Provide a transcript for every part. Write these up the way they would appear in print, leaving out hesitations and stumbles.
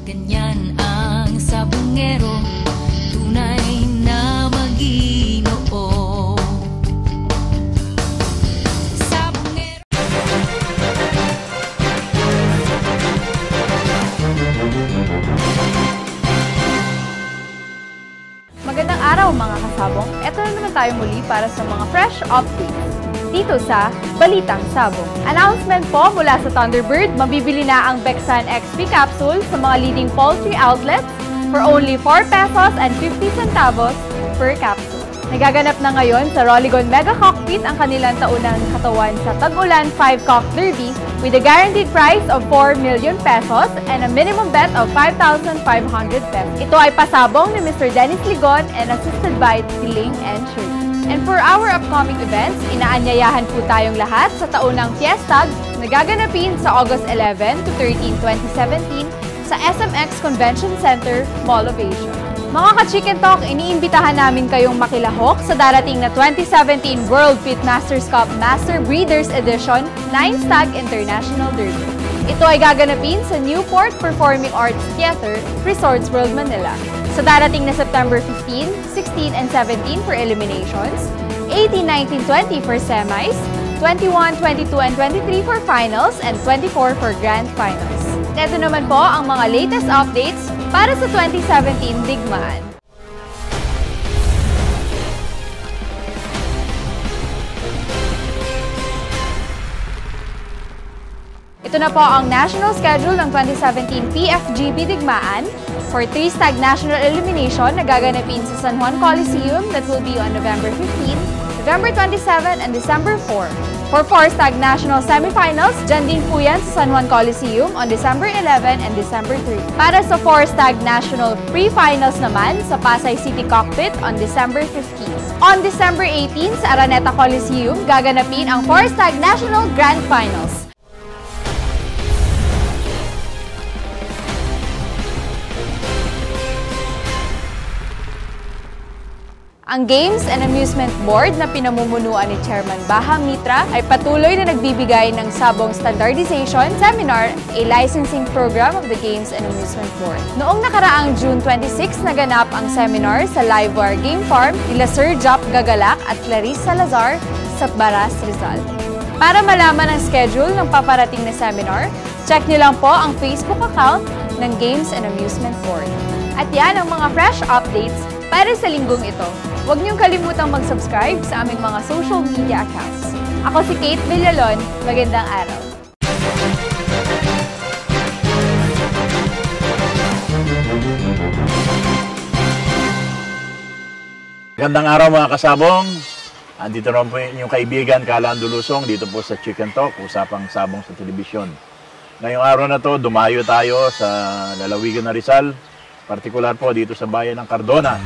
Ganyan ang sabongero, tunay na Maginoo. Sabongero. Magandang araw mga kasabong. Ito na naman tayo muli para sa mga fresh updates dito sa Balitang Sabong. Announcement po mula sa Thunderbird, mabibili na ang Bexan XP capsule sa mga leading poultry outlets for only 4 pesos and 50 centavos per capsule. Nagaganap na ngayon sa Rolligon Mega Cockpit ang kanilang taunang katawan sa Tag-Ulan 5 Cock Derby with a guaranteed price of 4 million pesos and a minimum bet of 5,500 pesos. Ito ay pasabong ni Mr. Dennis Ligon and assisted by Tiling and Shirley. And for our upcoming events, inaanyayahan po tayong lahat sa taunang Fiestag na gaganapin sa August 11 to 13, 2017 sa SMX Convention Center, Mall of Asia. Mga ka-Chicken Talk, iniimbitahan namin kayong makilahok sa darating na 2017 World Pit Masters Cup Master Breeders Edition 9 Stag International Derby. Ito ay gaganapin sa Newport Performing Arts Theater, Resorts World Manila. Sa darating na September 15, 16, and 17 for eliminations, 18, 19, 20 for semis, 21, 22, and 23 for finals, and 24 for grand finals. Ito naman po ang mga latest updates para sa 2017 Digmaan. Ito na po ang national schedule ng 2017 PFGB Digmaan for 3 Stag National Elimination na gaganapin sa San Juan Coliseum that will be on November 15, November 27, and December 4. For 4 Stag National Semifinals, dyan din po yan sa San Juan Coliseum on December 11 and December 3. Para sa 4 Stag National Pre-Finals naman sa Pasay City Cockpit on December 15. On December 18 sa Araneta Coliseum, gaganapin ang 4 Stag National Grand Finals. Ang Games and Amusement Board na pinamumunuan ni Chairman Baha Mitra ay patuloy na nagbibigay ng sabong standardization seminar, a licensing program of the Games and Amusement Board. Noong nakaraang June 26 naganap ang seminar sa Livewire Gamefarm nila Sir Jop Gagalak at Clarice Salazar sa Baras, Rizal. Para malaman ang schedule ng paparating na seminar, check niyo lang po ang Facebook account ng Games and Amusement Board. At yan ang mga fresh updates para sa linggong ito. Huwag niyong kalimutang mag-subscribe sa aming mga social media accounts. Ako si Kate Villalon. Magandang araw. Magandang araw mga kasabong. Andito naman po yung kaibigan Kalaan Dulusong dito po sa Chicken Talk, usapang sabong sa telebisyon. Ngayong araw na to, dumayo tayo sa lalawigan na Rizal, partikular po dito sa bayan ng Cardona.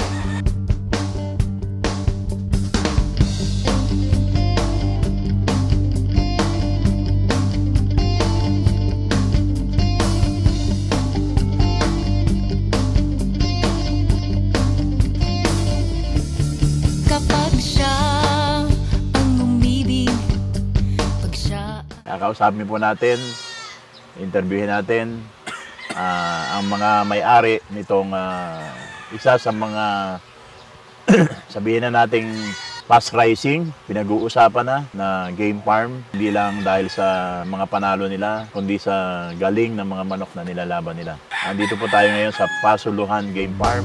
Kakausapin po natin, interviewin natin ang mga may-ari nitong isa sa mga sabihin na nating fast rising, pinag-uusapan na game farm, hindi lang dahil sa mga panalo nila, kundi sa galing ng mga manok na nilalaban nila. Andito po tayo ngayon sa Pasuluhan Game Farm.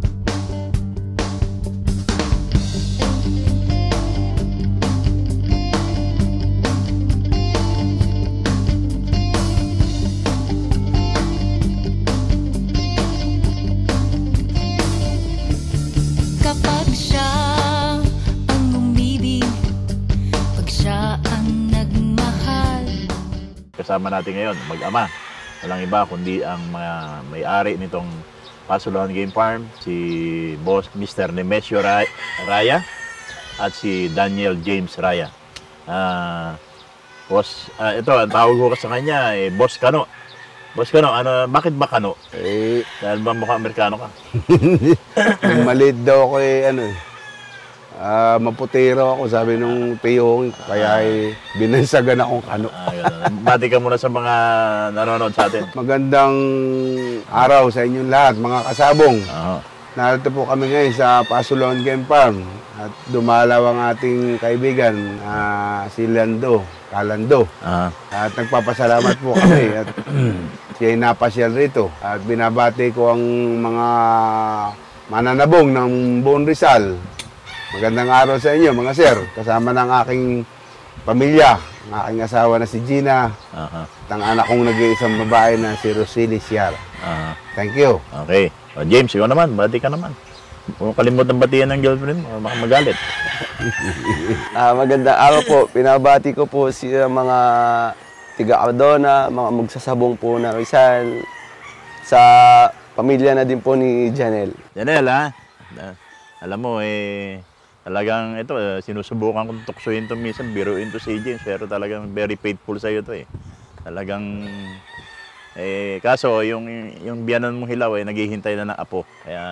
Kasama natin ngayon, mag-ama. Walang iba kundi ang mga may-ari nitong Pasuluhan Game Farm, si Boss Mr. Nemesio Raya at si Daniel James Raya. Boss, ito, ang tawag ko sa kanya, Boss Kano. Boss Kano, bakit ba Kano? Dahil ba mukha Amerikano ka? Maliit daw ako maputero ako, sabi nung piyong, kaya binansagan akong Kano. Bati ka muna sa mga nanonood sa atin. Magandang araw sa inyong lahat, mga kasabong. Oo. Narito po kami ngayon sa Pasuluhan Gamefarm at dumalaw ang ating kaibigan, si Kalando. At nagpapasalamat po kami at siya ay napasyal rito. At binabati ko ang mga mananabong ng buong Rizal. Magandang araw sa inyo mga sir, kasama ng aking pamilya, ang aking asawa na si Gina, at ang anak kong nag-iisang babae na si Rosely Ciara. Thank you. Okay. O, James, ikaw naman, bati ka naman. Huwag kalimutan batiyan ng girlfriend mo, baka magalit. Magandang araw po. Pinabati ko po si mga tiga-Cardona, mga magsasabong po na Rizal, sa pamilya na din po ni Janelle. Janelle, alam mo, talagang ito, sinusubukan kong tuksohin ito minsan, biruin to si James, pero talagang very faithful sa'yo ito Talagang, kaso yung biyanan mong hilaw naghihintay na ng apo. Kaya,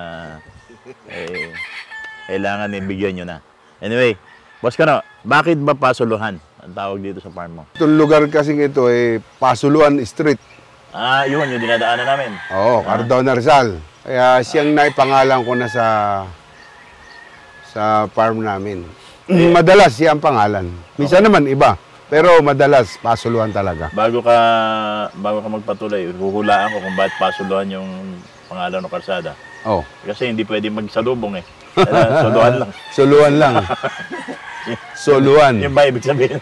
kailangan bigyan nyo na. Anyway, Boss Kano, bakit ba Pasuluhan ang tawag dito sa farm mo? Itong lugar kasing ito Pasuluhan Street. Yun, yung dinadaanan namin. Oo, Cardona Rizal. Kaya siyang naipangalan ko na sa farm namin. Madalas siya ang pangalan. Minsan naman iba. Pero madalas Pasuluhan talaga. Bago ka magpatuloy, huhulaan ko kung bakit Pasuluhan yung pangalan ng kalsada. Oh. Kasi hindi pwede magsalubong Suluhan lang. Suluhan lang. Suluhan. Yung ba ibig sabihin?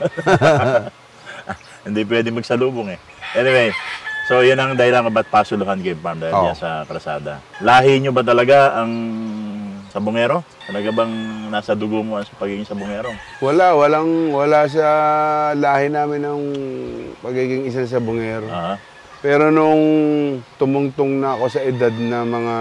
Hindi pwede magsalubong Anyway, so yun ang dahilan kung ba't Pasuluhan Gamefarm dahil diyan sa kalsada. Lahi nyo ba talaga ang sabongero? Talaga bang nasa dugo mo sa pagiging sabongero? Wala sa lahi namin ng pagiging isang sabongero. Pero nung tumungtong na ako sa edad na mga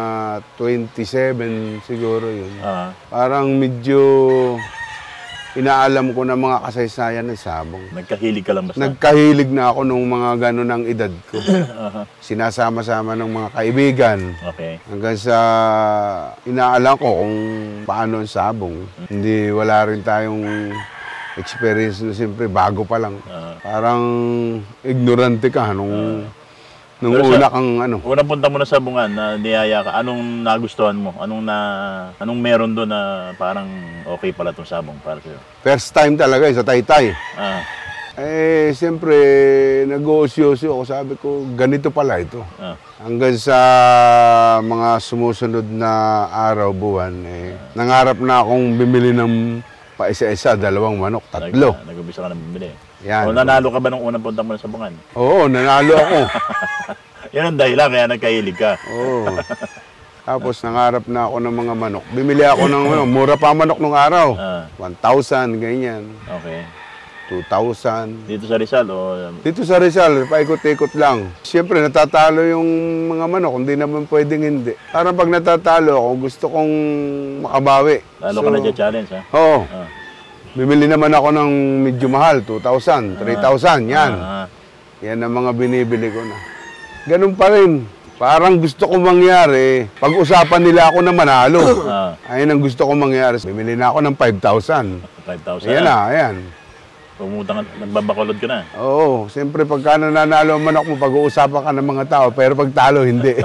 27 siguro yun, parang medyo inaalam ko na mga kasaysayan ng sabong. Nagkahilig ka lang basta? Nagkahilig na ako nung mga gano'n ang edad ko. Sinasama-sama ng mga kaibigan. Okay. Hanggang sa inaalam ko kung paano ang sabong. Hindi, wala rin tayong experience na siyempre bago pa lang. Parang ignorante ka nung una kang Unang punta mo na sa bungan na niyaya ka, anong nagustuhan mo? Anong meron doon na parang okay pala itong sabong para sa'yo? First time talaga sa Taytay. Siyempre, nag-uusyoso ako. Sabi ko, ganito pala ito. Hanggang sa mga sumusunod na araw, buwan, nangarap na akong bimili ng paisa-isa, 2 manok, 3. Nag-umpisa ka na bumili. Yan. O nanalo ka ba nung unang punta mo na sa bungan? Oo, nanalo ako. Yan ang dahilan, kaya nagkahilig ka. Oo. Tapos nangarap na ako ng mga manok. Bimili ako ng mura pa manok nung araw. 1,000, ganyan. Okay. 2,000. Dito sa Rizal o? Dito sa Rizal, paikot-ikot lang. Siyempre, natatalo yung mga manok, hindi naman pwedeng hindi. Parang pag natatalo ako, gusto kong makabawi. Lalo ka na dyan challenge, ha? Oo. Bibili naman ako ng medyo mahal, 2,000, 3,000, yan. Yan ang mga binibili ko na. Ganun pa rin. Parang gusto ko mangyari, pag-usapan nila ako na manalo. Ayun ang gusto ko mangyari. Bibili na ako ng 5,000. 5,000? Ayan na, ayan. Pumutang, nagbabakulod ka na. Oo, siyempre pagka nanalo ang manok mo, pag-uusapan ka ng mga tao, pero pag talo, hindi.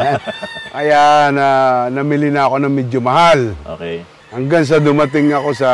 Kaya namili na ako ng medyo mahal. Okay. Hanggang sa dumating ako sa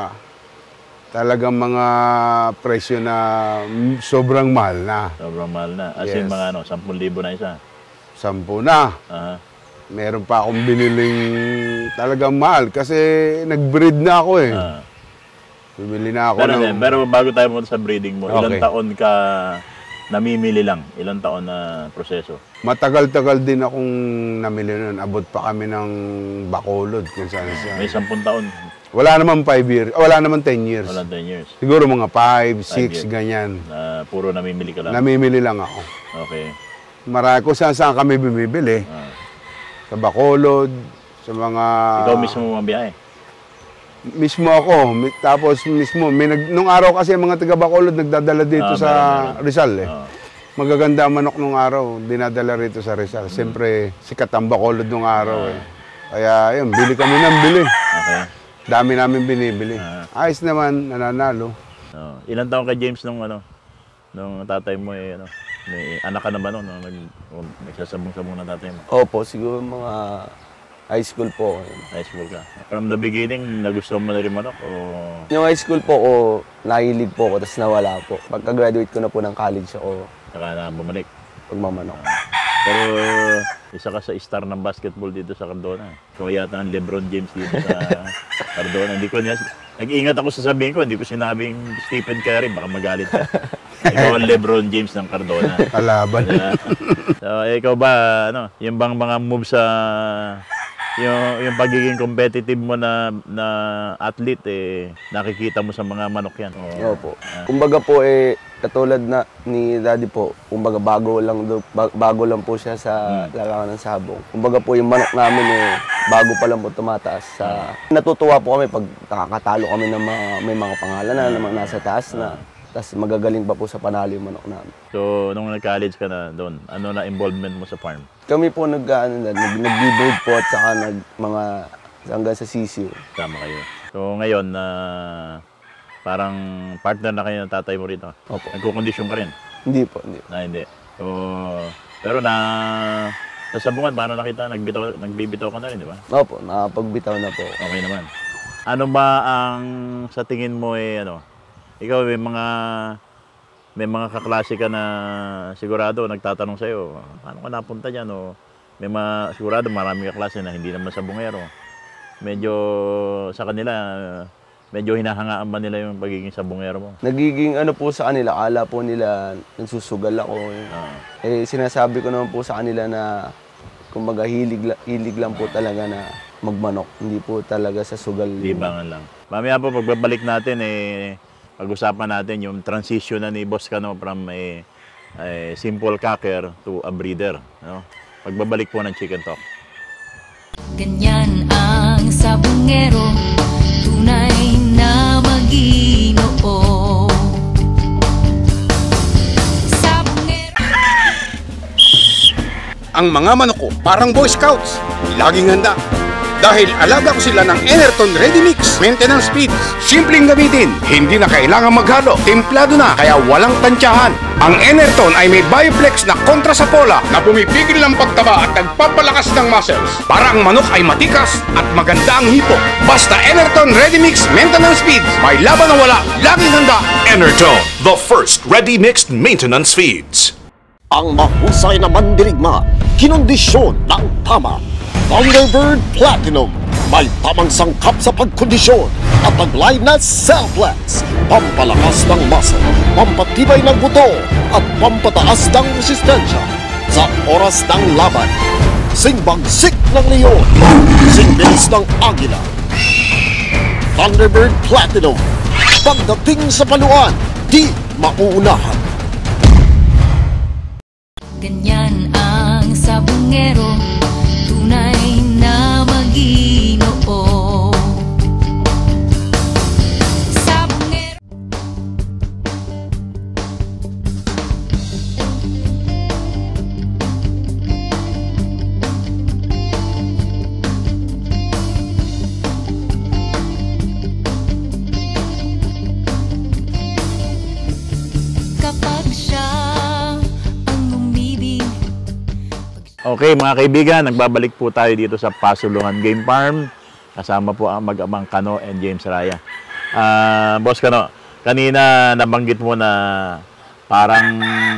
talagang mga presyo na sobrang mahal na. Sobrang mahal na. As in mga 10,000 na isa. 10 na. Meron pa akong biniling talagang mahal kasi nag-breed na ako Bibili na ako Pero bago tayo pumunta sa breeding mo, ilang taon ka namimili lang? Ilang taon na proseso? Matagal-tagal din akong namili nun. Abot pa kami ng Bacolod kung saan siya. May 10 taon? Wala naman 5 years. Wala naman 10 years. Wala 10 years. Siguro mga 5, 6, ganyan. Puro namimili ka lang? Namimili lang ako. Okay. Marami kung saan kami bumibili. Sa Bacolod, sa mga... Ikaw mismo mabiyahe? Mismo ako. Tapos mismo, nung araw kasi mga taga Bacolod nagdadala dito sa Rizal Magaganda ang manok nung araw, dinadala rito sa Rizal. Siyempre, sikat ang Bacolod nung araw Kaya yun, bili kami ng bili. Okay. Dami namin binibili. Ayos naman, nananalo. Ilan taon ka James nung tatay mo May anak ka na ba noon? Nagsasabong-sabong na tatay mo? Opo, siguro mga high school po. High school ka. From the beginning, nagustuhan mo na rin manok? O... Yung high school po ko, nahilig po ako, tapos nawala po. Pagka-graduate ko na po ng college ako, Saka na bumalik. pagmamanok. Pero isa ka sa star ng basketball dito sa Cardona. So yata ang LeBron James dito sa Cardona. Hindi ko niya... Nag-iingat ako sa sabihin ko, hindi ko sinabing Stephen Curry, baka magalit ka. Ikaw ang LeBron James ng Cardona. Kalaban. So, ikaw ba, ano, yung bang mga moves sa yung pagiging competitive mo na athlete, nakikita mo sa mga manok yan? Opo. Kumbaga po katulad na ni Daddy po, kumbaga bago lang po siya sa larangan ng sabong. Kumbaga po yung manok namin bago pa lang po tumataas. Natutuwa po kami pag nakakatalo kami ng may mga pangalan na mga nasa taas na. Tapos magagaling pa po sa panalo yung manok namin. So, nung nag-college ka na doon, ano na involvement mo sa farm? Kami po nag-breed po at saka hanggang sa CCU. Tama kayo. So, ngayon, parang partner na kayo ng tatay mo rito. Opo. Nagkukondisyon ka rin? Hindi po, hindi. Hindi. So, pero sa sabungan, paano nakita? Nagbibitaw ka na rin, di ba? Opo, nakapagbitaw na po. Okay naman. Ano ba ang sa tingin mo ikaw may mga kaklase ka na sigurado nagtatanong sa'yo, paano ka napunta dyan? O sigurado marami kaklase na hindi naman sabungero. Medyo sa kanila, medyo hinahangaan ba nila yung pagiging sabungero mo? Nagiging po sa kanila, akala po nila nagsusugal ako. Sinasabi ko naman po sa kanila na kumbaga hilig lang po talaga na magmanok. Hindi po talaga sa sugal. Libangan lang. Mamaya po pagbabalik natin pag-usapan natin yung transition na ni Boss Kano from a simple cocker to a breeder. No? Pagbabalik po ng Chicken Talk. Ganyan ang sabungero, tunay na Mag-Ginoo. Sabungero. Ang mga manok ko parang Boy Scouts, laging handa. Dahil alaga ko sila ng Enerton Ready Mix Maintenance Speeds. Simpleng gamitin, hindi na kailangan maghalo. Templado na, kaya walang tansyahan. Ang Enerton ay may Bioflex na kontra sa pola na pumipigil ng pagtaba at nagpapalakas ng muscles para ang manok ay matikas at maganda ang hipo. Basta Enerton Ready Mix Maintenance Speeds. May laban na wala, laging handa. Enerton, the first ready mixed maintenance feeds. Ang mahusay na mandirigma, kinondisyon ng tama. Thunderbird Platinum, may tamang sangkap sa pagkondisyon at taglay na Cellplex, pampalakas ng muscle, pampatibay ng buto at pampataas ng resistensya sa oras ng laban. Singbagsik ng leon, singbilis ng agila. Thunderbird Platinum, pagdating sa paluan, di mauunahan. Ganyan ang sabungero, tunay na Mag-Ginoo. Sabungero. Kapag siya ang umibig. Okay mga kaibigan, nagbabalik po tayo dito sa Pasuluhan Game Farm. Kasama po ang mag-amang Kano and James Raya. Boss Kano, kanina nabanggit mo na parang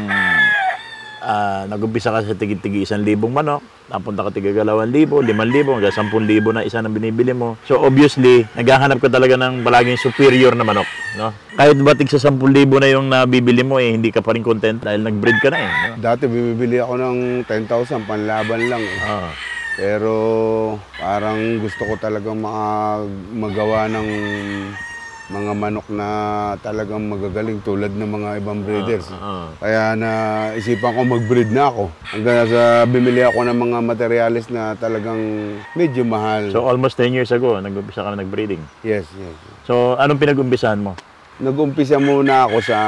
nag-umpisa ka sa tigit-tigi 1,000 manok, napunta ka tiga 2,000, 5,000, hanggang 10,000 na isa na binibili mo. So obviously, naghahanap ka talaga ng palaging superior na manok. No? Kahit ba tig sa 10,000 na yung nabibili mo, hindi ka pa rin content dahil nag-breed ka na no? Dati bibili ako ng 10,000, panlaban lang Pero parang gusto ko talagang magawa ng mga manok na talagang magagaling tulad ng mga ibang breeders. Kaya naisipan ko mag-breed na ako. Hanggang sa bumili ako ng mga materialis na talagang medyo mahal. So almost 10 years ago, nag-umpisa ka na nag-breeding? Yes. So anong pinag-umpisahan mo? Nag-umpisa muna ako sa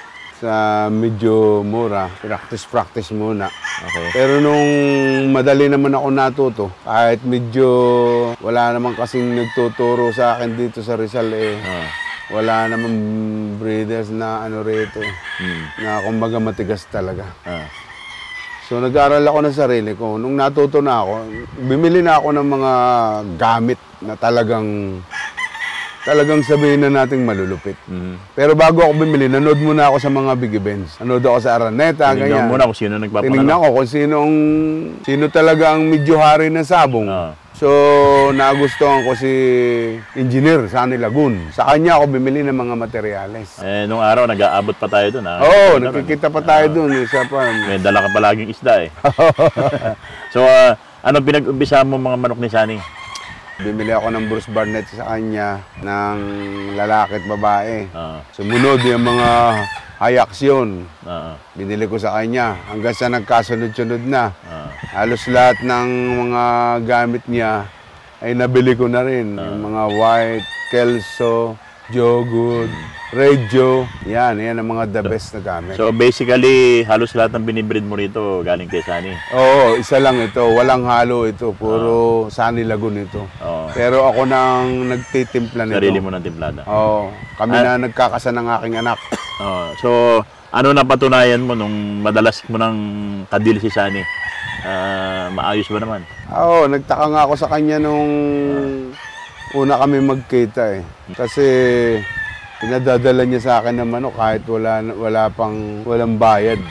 medyo mura, practice muna. Okay. Pero nung madali naman ako natuto, kahit medyo wala naman kasing nagtuturo sa akin dito sa Rizal wala naman breeders na ano rito na kumbaga matigas talaga. So nag-aaral ako ng sarili ko. Nung natuto na ako, bumili na ako ng mga gamit na talagang sabihin na nating malulupit. Pero bago ako bumili, nanood muna ako sa mga big events. Nanood ako sa Araneta, ganyan. Tinignan muna kung sino nagpapanalo. Tinignan ko kung sino talaga ang medyo hari ng sabong. So, nagustuhan ko si Engineer Sunny Lagun. Sa kanya ako bumili ng mga materyales. Nung araw, nag-aabot pa tayo doon. Oo, nakikita pa tayo doon. Isa pa. May dala ka palaging isda eh. So, ano pinag-umpisa mo mga manok ni Sunny? Bumili ako ng Bruce Barnett sa kanya, ng lalaki at babae. Sumunod yung mga hayaksyon. Binili ko sa kanya hanggang sa nagkasunod-sunod na. Halos lahat ng mga gamit niya ay nabili ko na rin. Yung mga white, kelso, jogwood, radio. Yan ang mga the best na gamit. So basically, halos lahat ng binibreed mo rito galing kay Sunny? Oo, isa lang ito. Walang halo ito. Puro Sunny Lagun ito. Pero ako nang nagtitimpla nito. Sarili mo ng timplada? Oo. Kami na nagkakasa ng aking anak. So, ano napatunayan mo nung madalas mo ng kadil si Sunny? Maayos ba naman? Oo, nagtaka nga ako sa kanya nung una kami magkita eh. Kasi pinadadala niya sa akin ng manok kahit walang bayad.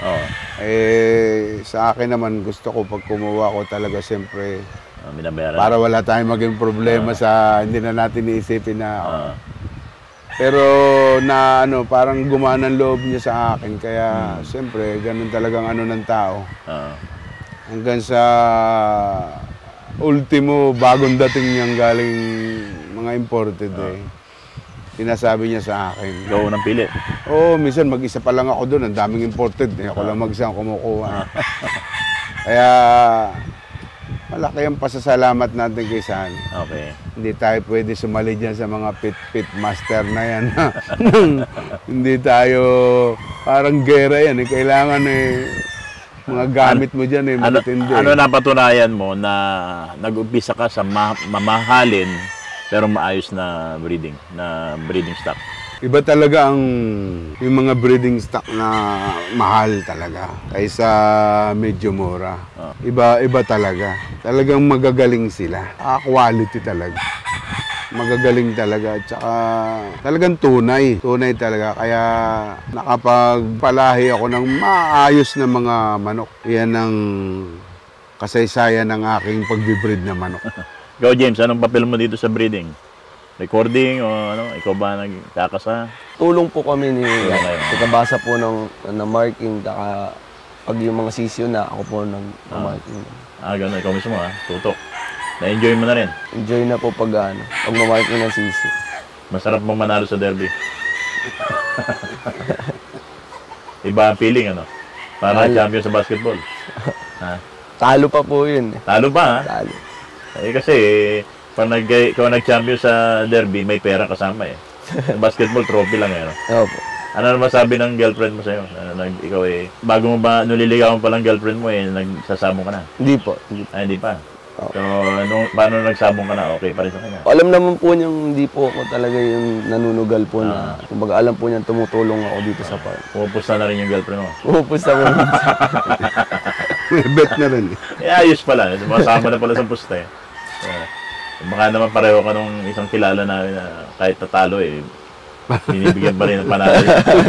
Sa akin naman gusto ko pag kumuha ko talaga siyempre para wala tayong maging problema sa hindi na natin iisipin na pero na parang gumana ang loob niya sa akin kaya siyempre ganun talagang ng tao. Hanggang sa ultimo bagong dating niyang galing mga imported sinasabi niya sa akin. Ikaw unang pili? Oo, minsan mag-isa pa lang ako doon. Ang daming imported. Ako lang mag-isa ang kumukuha. Kaya malaki ang pasasalamat natin kay Sunny. Okay. Hindi tayo pwede sumali dyan sa mga pit master na yan. Hindi tayo parang gera yan. Kailangan mga gamit mo dyan matindi. Ano napatunayan mo na nag-umpisa ka sa mamahalin pero maayos na breeding stock? Iba talaga yung mga breeding stock na mahal talaga kaysa medyo mura. Iba talaga. Talagang magagaling sila. Quality talaga. Magagaling talaga. Tsaka talagang tunay. Tunay talaga. Kaya nakapagpalahi ako ng maayos na mga manok. Yan ang kasaysayan ng aking pagbibreed na manok. Ikaw, James, anong papel mo dito sa breeding? Recording o ikaw ba nagkakasa? Tulong po kami ni nagkabasa po ng marking, pag yung mga sisyo na ako po nag-marking. Gano'n, ikaw mismo tutok. Na-enjoy mo na rin? Enjoy na po pag marking ng sisyo. Masarap mong manalo sa derby. Iba ang feeling, Para champion sa basketball. Talo pa po yun. Talo pa, Talo. Kasi, pag ikaw nag-champion sa derby, may pera kasama Basketball, trophy lang Opo. Ano naman sabi ng girlfriend mo sa'yo? Ikaw bago mo ba, nuliligawan pa lang girlfriend mo nagsasabong ka na? Hindi po. Hindi pa? So, paano nagsabong ka na? Okay pa rin sa kanya? Alam naman po niyang hindi po ako talaga yung nanunugal po na. Kumbaga alam po niyang tumutulong ako dito sa farm. Pumupusta na rin yung girlfriend mo? Pumupusta po. Bet na rin ayos pala. Masama na pala sa pusta baka naman pareho ka nung isang kilala namin na kahit tatalo binibigyan pa rin ng panalo.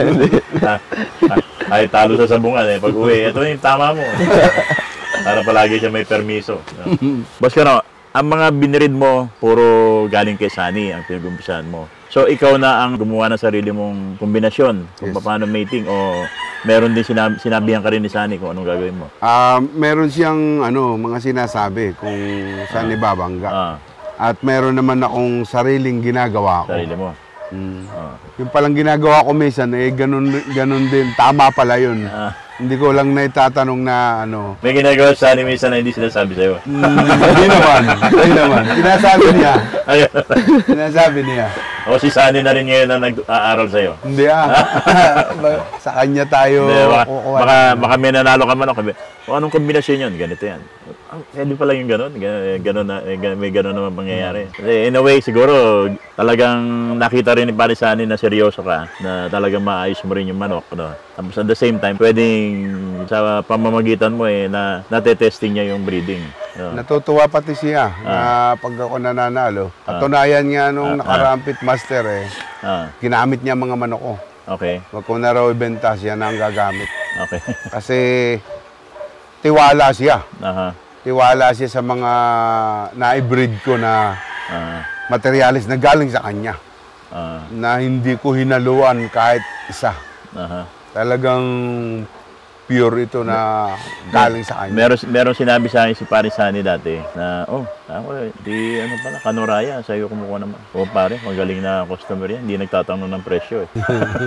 Kahit talo sa sabungan pag uwi, ito yung tama mo. Para palagi siya may permiso. Boss Kano, ang mga binirid mo, puro galing kay Sunny ang pinag-umpisahan mo. So, ikaw na ang gumawa ng sarili mong kombinasyon kung paano mating o meron din sinabihan ka rin ni Sunny kung anong gagawin mo? Meron siyang mga sinasabi kung saan ibabangga. At meron naman akong sariling ginagawa ko. Sarili mo? Yung palang ginagawa ko minsan, ganun din. Tama pala yun. Hindi ko lang naitatanong na ano. May ginagawa sa anime na hindi sinasabi sa'yo. Hindi naman. Hindi naman. Sinasabi niya. Sinasabi niya. O si Sunny na rin ngayon na nag-aaral sa'yo. Hindi sa kanya tayo kukuha. Baka may nanalo ka man. O anong kombinasyon yun? Ganito yan. Pwede pala yung gano'n. May gano'n naman mangyayari. Kasi in a way, siguro, talagang nakita rin ni Pare Sunny na seryoso ka. Na talagang maayos mo rin yung manok. No? Tapos at the same time, pwedeng sa pamamagitan mo na natetesting niya yung breeding. No? Natutuwa pati siya na pag ako nananalo. Katunayan nga nung nakaraang pitmaster ginamit niya mga manok ko. Okay. Wag ko na raw ibenta, siya na ang gagamit. Okay. Kasi tiwala siya. Aha. Tiwala siya sa mga na-breed ko na materialis na galing sa kanya. Na hindi ko hinaluan kahit isa. Talagang pure ito na galing sa kanya. Meron sinabi sa akin si Pare Sunny dati na, Kano Raya, sa'yo kumukuha naman. Pare, magaling na customer yan, hindi nagtatanong ng presyo eh.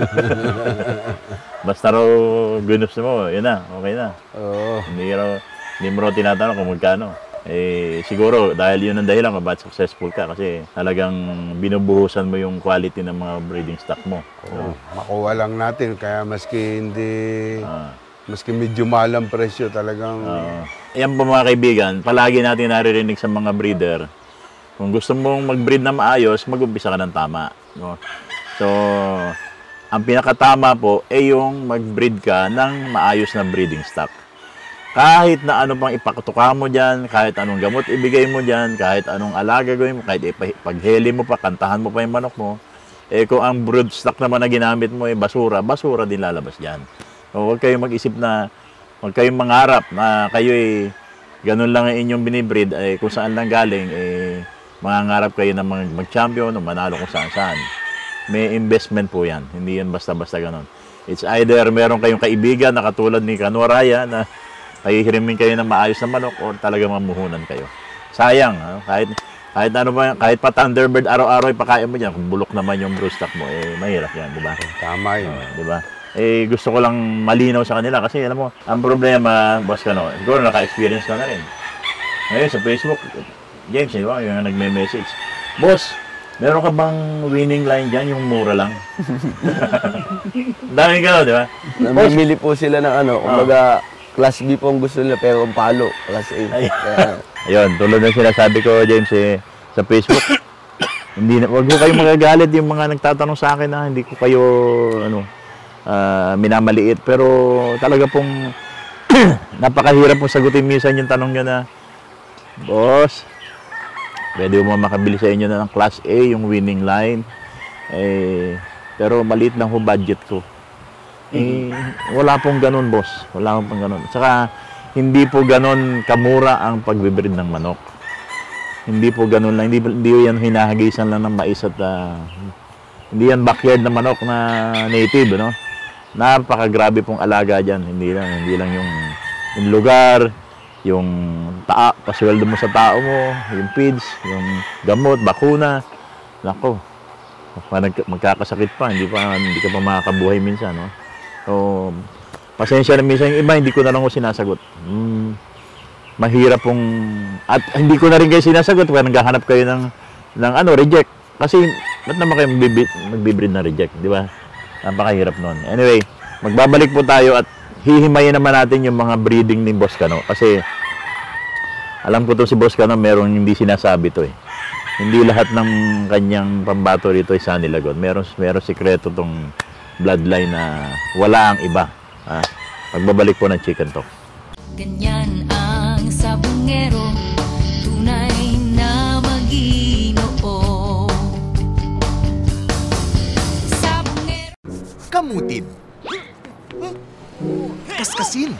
Basta raw ginusto mo, yun na, okay na. Hindi mo raw tinatanong kung magkano. Siguro dahil yun ang dahilan kung bakit successful ka kasi talagang binubuhusan mo yung quality ng mga breeding stock mo. Makuha lang natin kaya maski medyo mahal ang presyo talagang. Yan po mga kaibigan, palagi natin naririnig sa mga breeder. Kung gusto mong mag-breed na maayos, mag-umpisa ka ng tama. No? So, ang pinakatama po ay yung mag-breed ka ng maayos na breeding stock. Kahit na ano pang ipakatuka mo dyan, kahit anong gamot ibigay mo dyan, kahit anong alaga gawin mo, kahit pagheli mo pa, kantahan mo pa yung manok mo, kung ang brood stock naman na ginamit mo ay basura din lalabas dyan. So, huwag kayong mag-isip na, huwag kayong mangarap na kayo ganun lang ang inyong binibreed, kung saan lang galing, mangangarap kayo na mag-champion o manalo kung saan-saan. May investment po yan, hindi yan basta-basta ganun. It's either meron kayong kaibigan na katulad ni Kano Raya na hihirimin kayo ng maayos na manok o talaga mamuhunan kayo. Sayang, kahit ano ba, kahit pa Thunderbird araw-araw ipakain mo dyan, kung bulok naman yung brood stock mo, mahirap yan, di ba? Tama yun. Di ba? Gusto ko lang malinaw sa kanila kasi alam mo, ang problema, Boss Kano, siguro naka-experience ka na rin. Ngayon sa Facebook, James, di ba, yung nagme-message, Boss, meron ka bang winning line dyan, yung mura lang? Daming gano'n, di ba? Namimili po sila ng kumbaga, Class B po ang gusto nila, pero ang palo, Class A. Ayun, tulad ng sinasabi ko, James, sa Facebook, wag ko kayo magagalit yung mga nagtatanong sa akin na hindi ko kayo, minamaliit. Pero talaga pong, napakahirap pong sagutin minsan yung tanong nyo na, Boss, pwede mo makabili sa inyo na ng Class A, yung winning line. Pero maliit lang ho budget ko. Wala pong ganun, boss. Wala pong ganun. Saka, hindi po ganun kamura ang pagbibreed ng manok. Hindi po ganun lang. Hindi yan hinahagisan lang ng mais at hindi yan backyard na manok na native, no? Napakagrabe pong alaga dyan. Hindi lang yung lugar, yung pasweldo mo sa tao mo, yung feeds, yung gamot, bakuna. Nako, magkakasakit pa. Hindi ka pa makakabuhay minsan, no? So, pasensya na minsan yung iba, hindi ko na lang ko sinasagot. Mahirap pong, at hindi ko na rin kayo sinasagot kaya naghahanap kayo ng reject. Kasi, ba't naman kayo magbibreed na reject, di ba? Napakahirap nun. Anyway, magbabalik po tayo at hihimayin naman natin yung mga breeding ni Boss Kano. Kasi, alam ko to si Boss Kano, merong hindi sinasabi to . Hindi lahat ng kanyang pambato rito ay sanilagon. Meron sikreto tong bloodline na wala ang iba. Magbabalik po ng Chicken Talk. Ganyan ang sabungero, tunay na Maginoo. Sabungero. Kamutin. Kaskasin.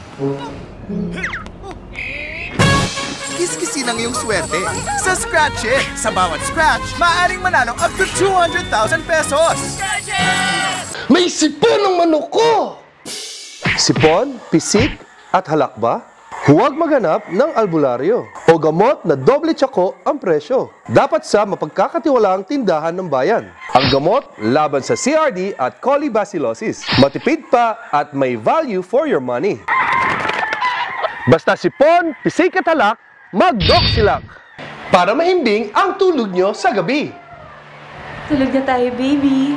Kiskisin ang iyong swerte sa Scratch It. Sa bawat scratch, maaaring manalo up to 200,000 pesos. May sipon ang manok ko! Sipon, pisik, at halakba? Huwag maghanap ng albularyo o gamot na doble tsako ang presyo. Dapat sa mapagkakatiwalaang tindahan ng bayan. Ang gamot laban sa CRD at colibacillosis. Matipid pa at may value for your money. Basta sipon, pisik at halak, mag-Doxilak. Para mahimbing ang tulog nyo sa gabi. Tulog na tayo, baby.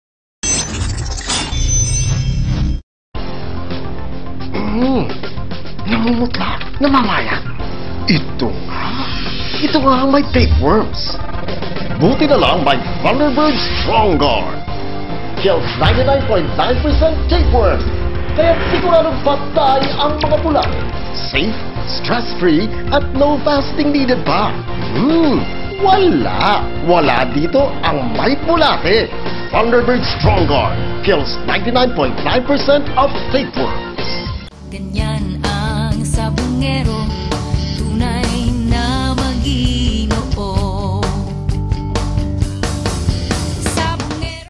Namumutla, namamayag. Ito nga ang may tapeworms. Buti na lang may Thunderbird Strong Guard. Kills 99.9% tapeworm. Kaya siguradong patay ang mga bulate. Safe, stress-free, at no fasting needed pa. Wala dito ang may bulate. Thunderbird Strong Guard kills 99.9% of tapeworms. Ganyan ang sabungero, tunay na Maginoo. Sabungero.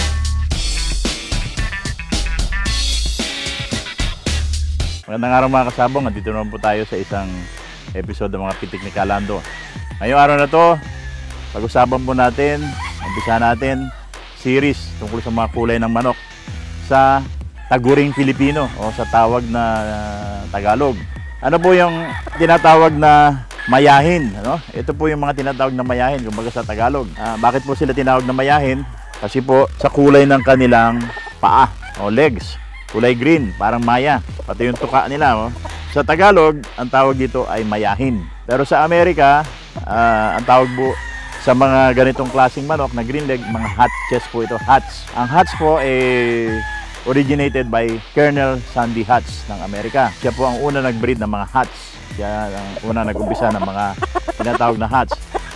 Magandang araw mga kasabong, nandito naman po tayo sa isang episode ng mga Pitik ni Kalando. Ngayong araw na to, pag-usapan po natin, umpisa natin, series tungkol sa mga kulay ng manok sa Taguring Filipino o sa tawag na Tagalog. Ano po yung tinatawag na mayahin? Ano? Ito po yung mga tinatawag na mayahin, kumbaga sa Tagalog. Bakit po sila tinawag na mayahin? Kasi po sa kulay ng kanilang paa o legs. Kulay green, parang maya. Pati yung tuka nila. Oh. Sa Tagalog, ang tawag dito ay mayahin. Pero sa Amerika, ang tawag po sa mga ganitong klaseng manok na green leg, mga Hutches po ito. Hutch. Ang Hutch po ay originated by Colonel Sandy Hutch ng Amerika. Siya po ang una nag-breed ng mga Hutch. Siya ang una nag-umpisa ng mga tinatawag na Hutch.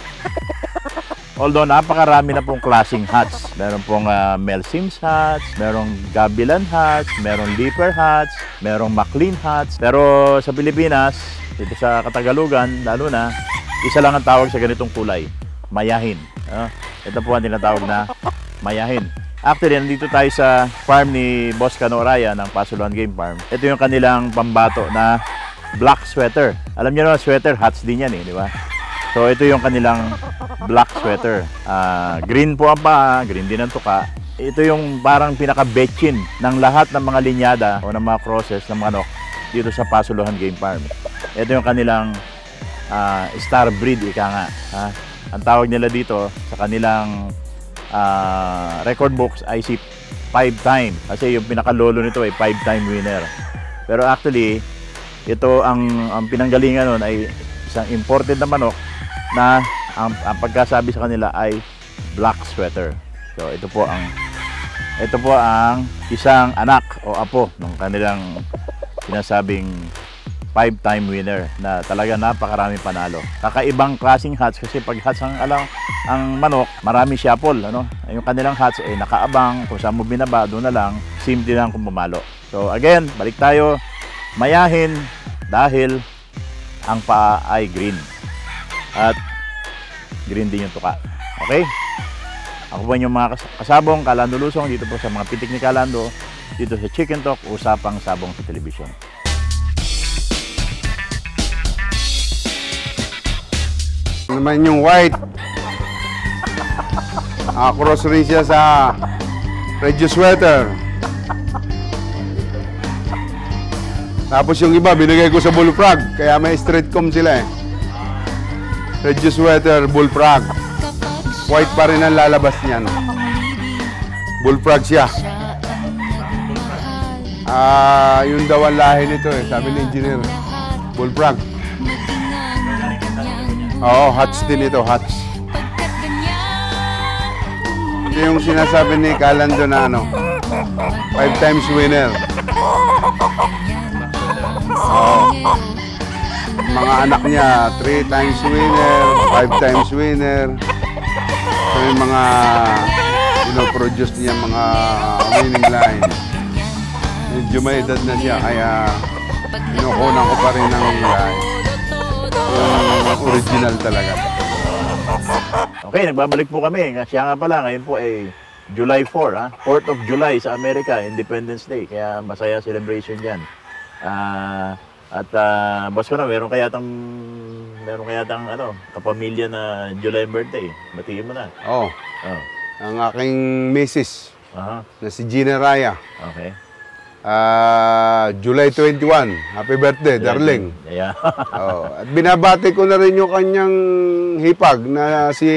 Although napakarami na pong klaseng Hutch. Meron pong Mel Sims Hutch, merong Gabilan Hutch, merong Leaper Hutch, merong McLean Hutch. Pero sa Pilipinas, dito sa Katagalugan, lalo na, isa lang ang tawag sa ganitong kulay, mayahin. Ito po ang tinatawag na mayahin. Actually, nandito tayo sa farm ni Boss Kano Raya ng Pasuluhan Gamefarm. Ito yung kanilang pambato na black sweater. Alam niyo naman, sweater, hats din yan di ba? So, ito yung kanilang black sweater. Green po ang paa, green din ang tuka. Ito yung parang pinaka-betchin ng lahat ng mga linyada o ng mga crosses ng manok dito sa Pasuluhan Gamefarm. Ito yung kanilang star breed, ika nga. Ang tawag nila dito sa kanilang record books ay si 5-time kasi yung pinakalolo nito ay 5-time winner. Pero actually, ito ang pinanggalingan nun ay isang imported na manok na ang pagkasabi sa kanila ay black sweater. So ito po ang isang anak o apo ng kanilang sinasabing 5-time winner na talaga napakarami panalo. Kakaibang klaseng hats kasi pag hats ang manok, marami siyapol. Yung kanilang hats ay nakaabang, kung saan mo binaba, doon na lang, simple lang kung bumalo. So again, balik tayo, mayahin dahil ang paa ay green. At green din yung tuka. Okay? Ako po yung mga kasabong, Kalando Lusong, dito po sa mga Pitik ni Kalando, dito sa Chicken Talk, usapang sabong sa telebisyon. Naman yung white. Cross rin siya sa Regio Sweater. Tapos yung iba, binigay ko sa Bullfrog. Kaya may straight comb sila Regio Sweater, Bullfrog. White pa rin ang lalabas niyan. Bullfrog siya. Yung daw ang lahi nito sabi ni engineer. Bullfrog. Oo, Hutch din ito, Hutch. Ito yung sinasabi ni Kalando na 5 times winner. Oo. Mga anak niya, 3 times winner, 5 times winner. So yung mga produce niya, mga winning line. Medyo may edad na siya, kaya kinukunan ko pa rin ng line. Original talaga. Okay, nagbabalik po kami. Siya nga pala, ngayon po ay July 4, 4th of July sa Amerika, Independence Day. Kaya masaya celebration dyan. At boss ko na, meron kaya tang ano, kapamilya na July birthday. Batiin mo na. Oo. Oh. Ang aking misis Aha. na si Gina Raya. Okay. July 21. Happy birthday, darling. Yeah. Oh, at binabati ko na rin yung kanyang hipag na si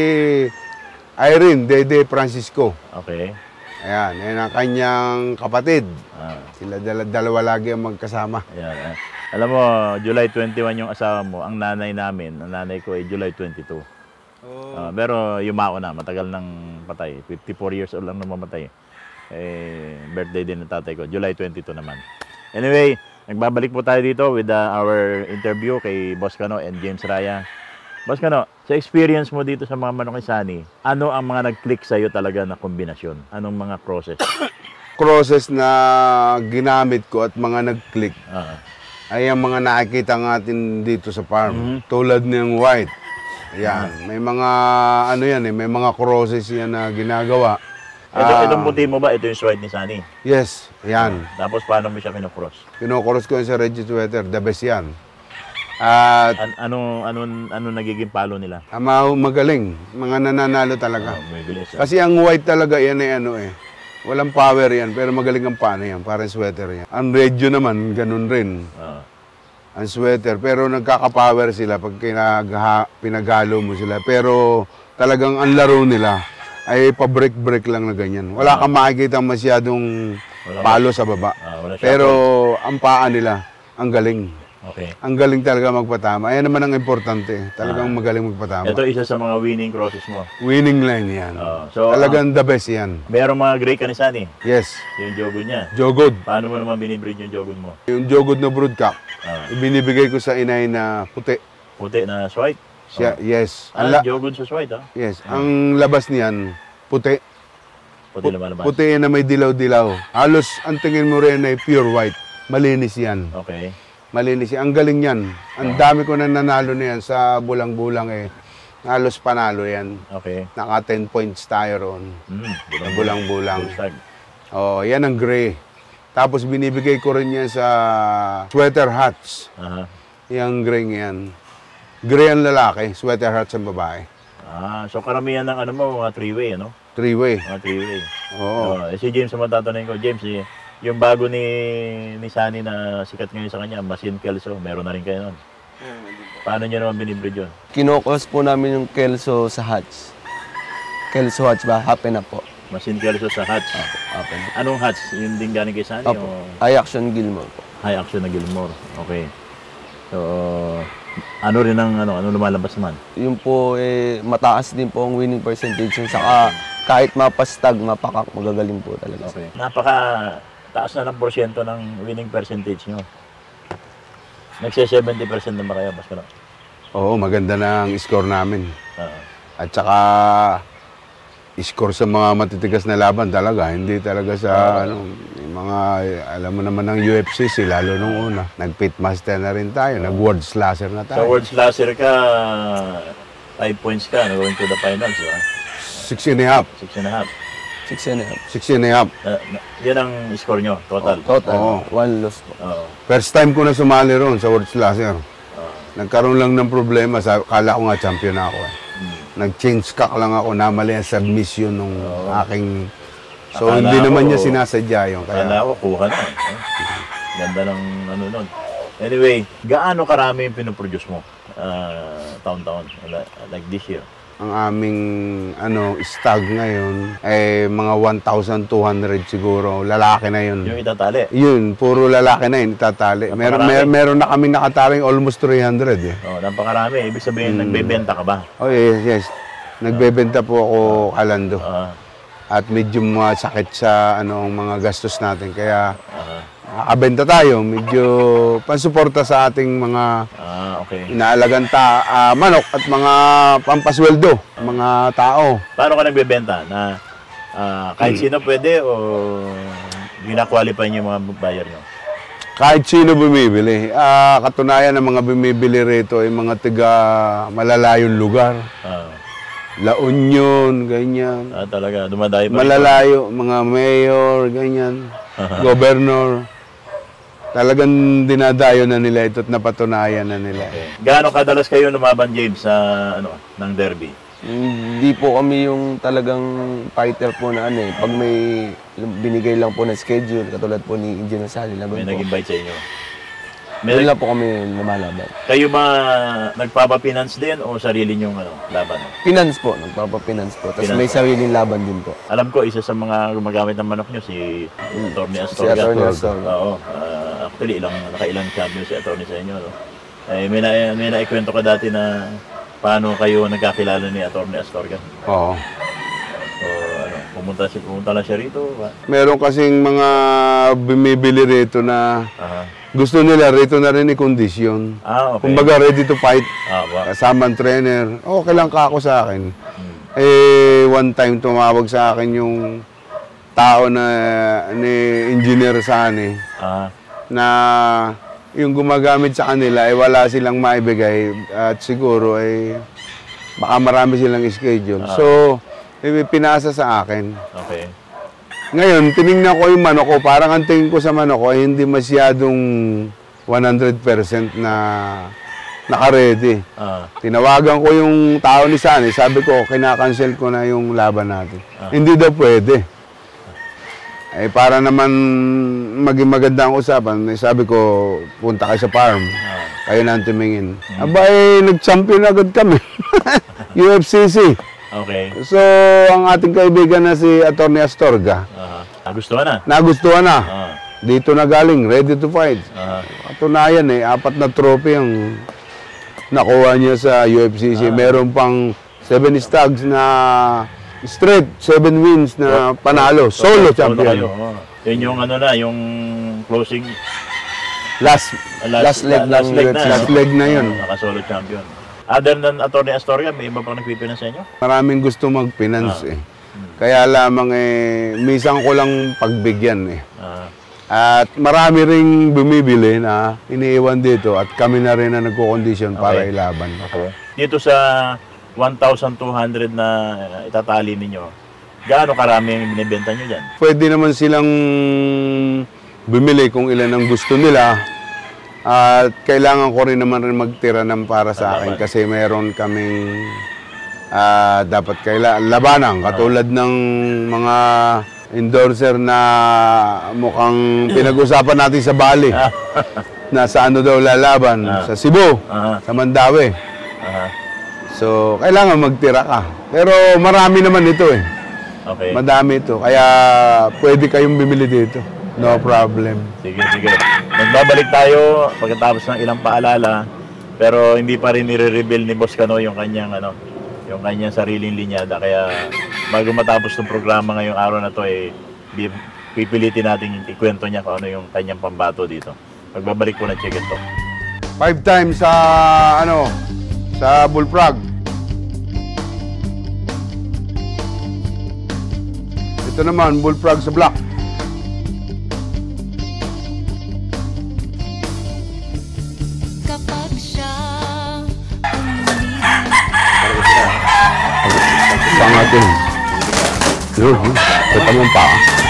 Irene Dede Francisco. Okay. Ayan, yan ang kanyang kapatid. Sila dalawa lagi ang magkasama. Ayan. Alam mo, July 21 yung asawa mo. Ang nanay namin, ang nanay ko ay July 22. Pero yumao na, matagal nang patay. 54 years old lang nang mamatay. Birthday din ng tatay ko, July 22 naman. Anyway, nagbabalik po tayo dito with our interview kay Boss Kano and James Raya. Boss Kano, sa experience mo dito sa mga manok ni Sunny, ano ang mga nag-click sa'yo talaga na kombinasyon? Anong mga process? Process na ginamit ko at mga nag-click ay ang mga nakikita natin dito sa farm. Tulad ng white. Ayan, may mga ano yan may mga crosses yan na ginagawa. Itong puti mo ba? Ito yung white ni Sunny? Yes, yan. Tapos paano mo siya kinocross? Kinocross ko sa Reggie Sweater, the best yan. At ano nagiging palo nila? Magaling, mga nananalo talaga. Bilis, Kasi ang white talaga yan walang power yan, pero magaling ang pano yan, parang sweater yan. Ang radio naman, ganun rin. Ang sweater, pero nagkaka-power sila pag pinagalo mo sila. Pero talagang ang laro nila ay pa-break-break lang na ganyan. Wala kang makikita masyadong palo sa baba. Pero ang paa nila, ang galing. Okay. Ang galing talaga magpatama. Ayan naman ang importante. Talagang magaling magpatama. Ito isa sa mga winning crosses mo. Winning line yan. So, talagang the best yan. Merong mga gray ka ni Sunny? Yes. Yung jogod niya? Jogod. Paano mo naman binibreed yung jogod mo? Yung jogod na broodcock, ibinibigay ko sa inay na puti. Puti na white? Yes. Jogod sa white, ha? Yes. Ang labas niyan, puti. Puti lumalabas? Puti na may dilaw-dilaw. Halos ang tingin mo rin ay pure white. Malinis yan. Okay. Malinis yan. Ang galing yan. Ang dami ko na nanalo na yan sa bulang-bulang halos panalo yan. Okay. Naka 10 points tayo roon. Bulang-bulang. Oh, yan ang gray. Tapos binibigay ko rin yan sa sweater hats. Yung gray yan. Gray ang lalaki, sweater hats ang babae. So karamihan ng ano mo, mga three-way, ano? Three-way. Mga three-way. Oo. Si James naman tatanungin ko, James, yung bago ni Sunny na sikat ngayon sa kanya, Machine Kelso, meron na rin kayo nun. Paano nyo naman binibreed yun? Kinokos po namin yung Kelso sa hats. Kelso hats ba? Happen na po. Machine Kelso sa hats? Happen na. Anong hats? Yung din galing kay Sunny? Opo. High Action Gilmore po. High Action na Gilmore. Okay. So, ano rin ang ano lumalabas naman? Yung po mataas din po ang winning percentage. Saka kahit mapastag, mapakak, magagaling po talaga. Okay. Napaka taas na ng porsyento ng winning percentage nyo. Nagse-70% na ba kayo, Boss Kano? Oo, maganda na ang score namin. At saka, score sa mga matitigas na laban talaga. Hindi talaga sa, mga, alam mo naman ng UFC, lalo nung una. Nag-pitmaster na rin tayo, nag-world slasher na tayo. Sa world slasher ka, 5 points ka, going to the finals, ba? 6.5. 6.5. 6.5. Yan ang score nyo, total? Total. 1 loss po. First time ko na sumali roon sa World Slasher. Nagkaroon lang ng problema. Kala ko nga champion ako. Nag-change cock lang ako. Namali ang submission ng aking... So, hindi naman niya sinasadya yun. Kala ko, kuha na. Ganda ng ano nun. Anyway, gaano karami yung pinoproduce mo taon-taon? Like this year? Ang aming stag ngayon ay mga 1,200 siguro. Lalaki na yun. Yung itatali? Yun, puro lalaki na yun, itatali. Meron na kami nakataling almost 300 napakarami. Ibig sabihin, nagbebenta ka ba? Oh, yes. Nagbebenta po ako kalando. At medyo sakit sa mga gastos natin. Kaya nakabenta tayo. Medyo pansuporta sa ating mga inaalagang manok at mga pampasweldo, mga tao. Paano ka nagbebenta? Na kahit sino pwede o gina-qualify niyo yung mga buyer nyo? Kahit sino bumibili. Katunayan ng mga bumibili rito ay mga tiga malalayong lugar. La Union, ganyan. Talaga, dumadayo pa malalayo, mga mayor, ganyan. Governor. talagang dinadayo na nila ito at napatunayan na nila. Okay. Gaano kadalas kayo lumaban, James, sa ng derby? Hindi po kami yung talagang fighter po na Pag may binigay lang po na schedule, katulad po ni Engineer Sally, May nag-invite sa inyo? Meron lang po kami lumalaban. Kayo ba nagpapapinance din o sarili nyong laban? Finance po, nagpapapinance po. Tapos may sariling laban din po. Alam ko, isa sa mga gumagamit ng manok nyo, si Atty. Astorga. Si Atty. Astorga. Oo. Actually, nakailang champion si Atty. sa inyo. No? May naikwento ka dati na paano kayo nagkakilala ni Atty. Astorga? Oo. So, pumunta lang siya rito? Meron kasing mga bumibili rito na gusto nila rito na rin i-kondisyon. Okay. Kumbaga ready to fight. Wow. Kasama ang trainer. Okay lang ka ako sa akin. One time tumawag sa akin yung tao ni Engineer Sani na yung gumagamit sa kanila wala silang maibigay at siguro baka marami silang schedule. So, pinasa sa akin. Okay. Ngayon, tinignan ko yung manok ko. Parang ang tingin ko sa manok ko ay hindi masyadong 100% na naka-ready. Tinawagan ko yung tao ni Sani. Sabi ko, kinakancel ko na yung laban natin. Hindi daw pwede. Para naman maging maganda ang usapan, sabi ko, punta kayo sa farm. Kayo na ang tumingin. Abay, nag-champion agad kami. UFCC. Okay. So, ang ating kaibigan na si Atty. Astorga. Nagustuhan na? Nagustuhan na. Dito na galing, ready to fight. Katunayan 4 na trophy ang nakuha niya sa UFCC. Meron pang 7 stags na straight, 7 wins na panalo. Solo champion. Yun yung yung closing last leg na yun. Naka-solo champion. Other than Atty. Astorga, may iba pang nagpipinance sa inyo? Maraming gusto mag-finance Kaya lamang minsan ko lang pagbigyan At marami ring bumibili na iniiwan dito at kami na rin na nagko-condition para ilaban. Dito sa 1,200 na itatali ninyo, gaano karami ang binibenta nyo dyan? Pwede naman silang bumili kung ilan ang gusto nila. At kailangan ko rin naman magtira ng para sa akin kasi meron kaming dapat labanang katulad ng mga endorser na mukhang pinag-usapan natin sa Bali na sa daw lalaban, sa Cebu, sa Mandawi. So, kailangan magtira ka. Pero marami naman ito Okay. Madami ito. Kaya pwede kayong bumili dito. No problem. Sige. Magbabalik tayo pagkatapos ng ilang paalala, pero hindi pa rin nire-reveal ni Boss Kano yung kanyang yung kanyang sariling linyada. Kaya bago matapos ng programa ngayong araw na to pipilitin natin ikwento niya kung ano yung kanyang pambato dito. Magbabalik po ng Chicken Talk. 5 times sa sa bullfrog. Ito naman bullfrog sa black. Pangatin. Kita mo pa.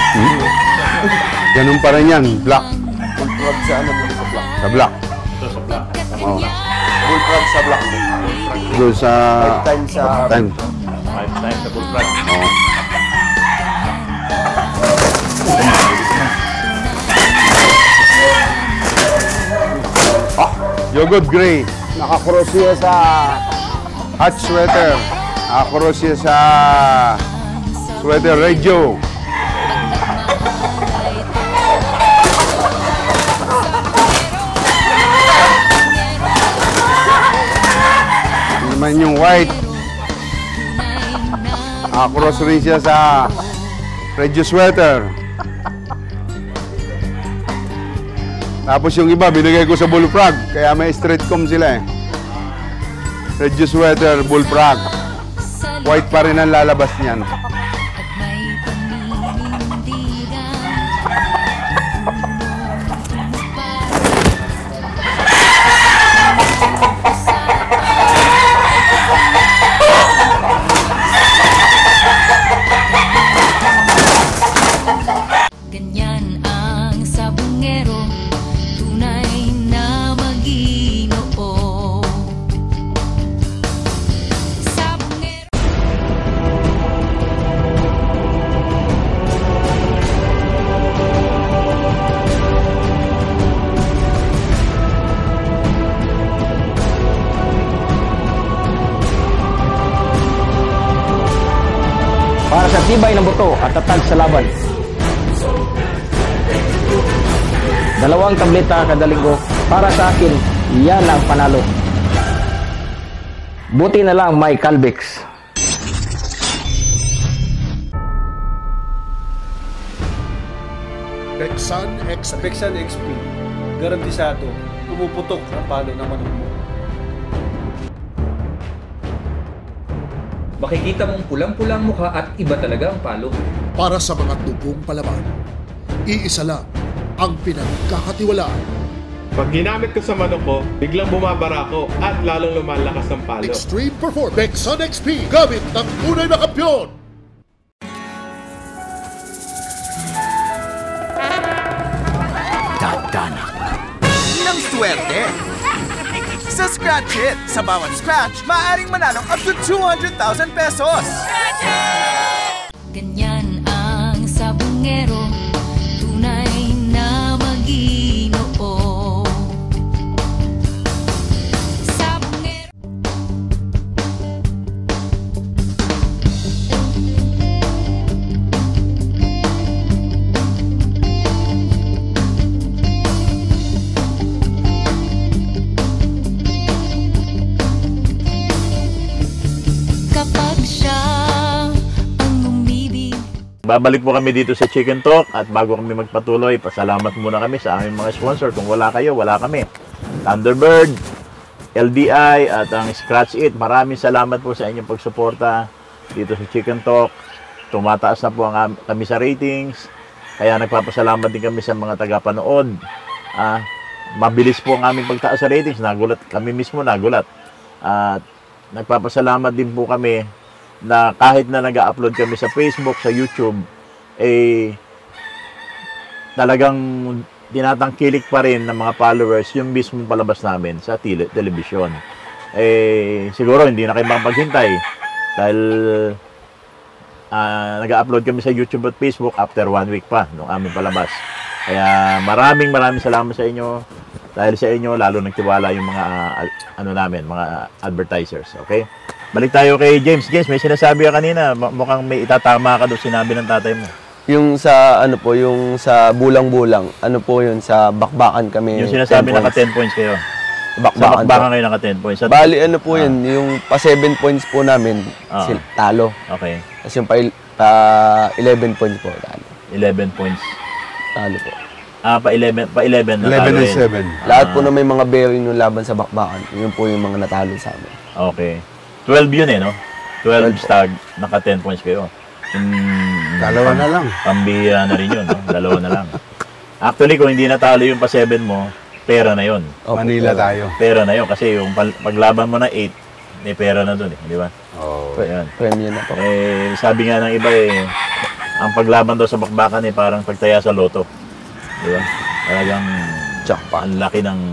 Ganun pa rin yan. Black. Bullfrog sa black? Sa black. Ito sa black. Bullfrog sa black. Doon sa 5 times sa 5 times sa bullfrog. Yogurt gray. Nakakross siya sa hot sweater. Nakakross siya sa sweater radio. Ito naman yung white. Nakakross rin siya sa radio sweater. Tapos yung iba, binigay ko sa bullfrog. Kaya may straight comb sila Radio sweater, bullfrog. White pa rin ang lalabas niyan. Ganyan ang sabungero, Matibay na buto at tatag sa laban. 2 tableta kada linggo. Para sa akin, yan ang panalo. Buti na lang may Calvix. Bexan XP. Bexan XP. Garantisado. Pumuputok ang palo ng manok mo. Makikita mong pulang-pulang mukha at iba talaga ang palo. Para sa mga tubong palaban, iisa lang ang pinagkakatiwalaan. Pag ginamit ko sa manok ko, biglang bumabara ko at lalong lumalakas ang palo. Extreme Performance Bexan XP, gamit ng tunay na kampyon. Dadanak ng swerte. Sa Scratch It, sa bawat scratch, maaaring manalo up to 200,000 pesos. Ganyan ang sabungero, tunay na Maginoo. Sabungero. Kapag siya ang umibig. Babalik po kami dito sa Chicken Talk at bago kami magpatuloy, pasalamat muna kami sa aming mga sponsor. Kung wala kayo, wala kami. Thunderbird, LDI at ang Scratch It. Maraming salamat po sa inyong pagsuporta dito sa Chicken Talk. Tumataas na po kami sa ratings. Kaya nagpapasalamat din kami sa mga tagapanood. Mabilis po ang aming pagtaas sa ratings. Nagulat. Kami mismo nagulat. At nagpapasalamat din po kami na kahit na nag-upload kami sa Facebook, sa YouTube, talagang tinatangkilik pa rin ng mga followers yung mismong palabas namin sa television. Siguro hindi na kayo makapaghintay dahil nag-upload kami sa YouTube at Facebook after 1 week pa nung aming palabas. Kaya maraming salamat sa inyo. Dahil sa inyo, lalo nagtiwala yung mga mga advertisers. Okay? Balik tayo kay James. James, may sinasabi ka kanina. Mukhang may itatama ka doon sinabi ng tatay mo. Yung sa yung sa bulang-bulang, yun sa bakbakan kami. Yung sinasabi naka 10 points kayo. Bakbakan, kayo naka 10 points. Bali yun, yung pa 7 points po namin, talo. Okay. Tapos yung pa 11 points po, talo. 11 points. Talo po. Pa 11 na 11 and 7. Lahat po na may mga bearing yung laban sa bakbakan, yun po yung mga natalo sa amin. Okay. 12 yun no? 12 stag, naka 10 points kayo. Dalawa na lang. Pambihira na rin yun, no? Dalawa na lang. Actually, kung hindi natalo yung pa 7 mo, pera na yun. Manila tayo. Pera na yun kasi yung paglaban mo na 8, may pera na dun di ba? Ayan. Premium na po. Sabi nga ng iba ang paglaban daw sa bakbakan parang pagtaya sa loto. Di ba? Talagang ang laki ng